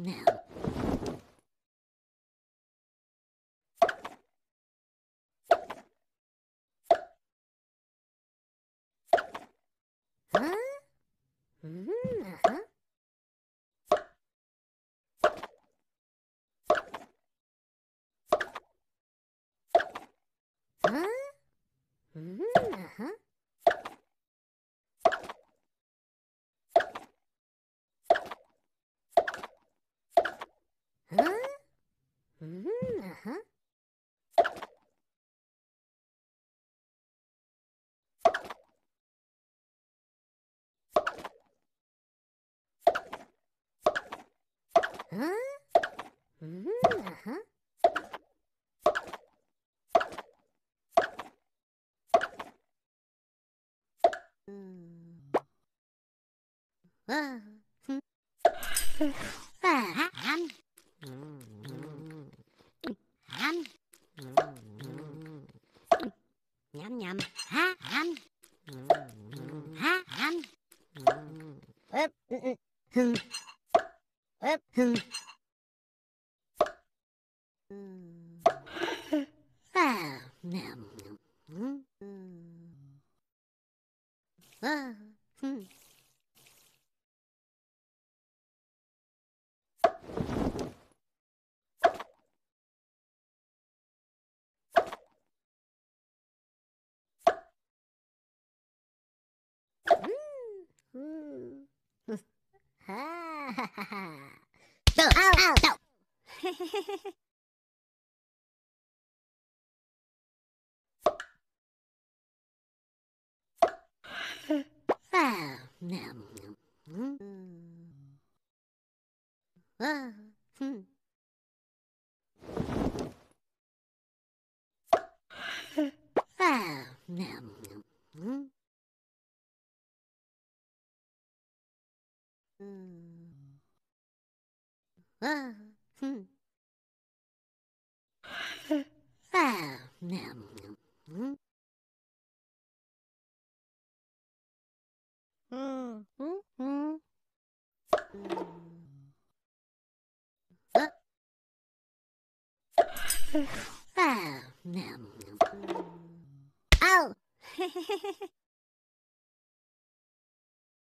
no. Huh? Uh-huh. Huh? Uh-huh. Huh? Uh-huh. Huh? Uh-huh. Uh, ham. Ham. Nhâm nhâm. Ha ham. Ha ham. Ướp. Hưng. Ướp. Hưng. À, nhâm. À, ha ha ha ha. Ow, ow, ow. À, nhâm. À, à, nhâm. À, à, nhâm. À, nhâm. Ow.